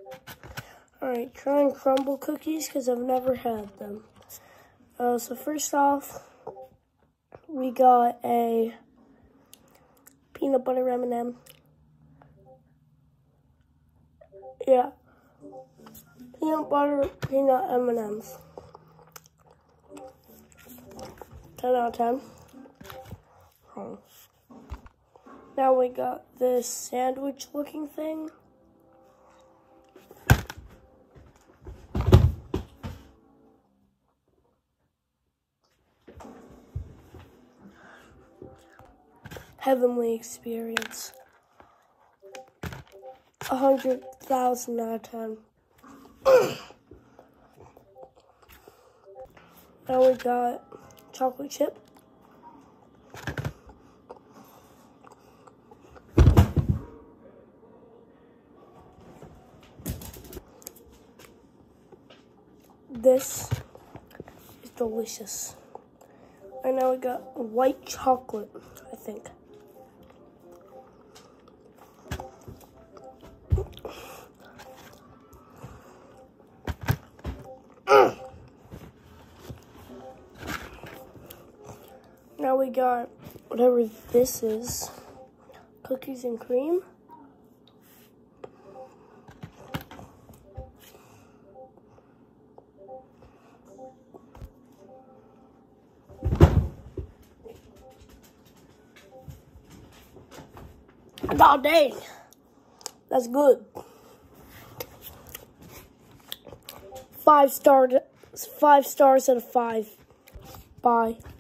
Alright, trying Crumbl cookies because I've never had them. So first off, we got a peanut butter M&M. Yeah. Peanut butter, peanut M&Ms. 10 out of 10. Now we got this sandwich looking thing. Heavenly experience. 100,000 out of 10. Now we got chocolate chip. This is delicious. And now we got white chocolate, I think. Now we got whatever this is, cookies and cream. Oh, dang. That's good. 5 stars out of 5. Bye.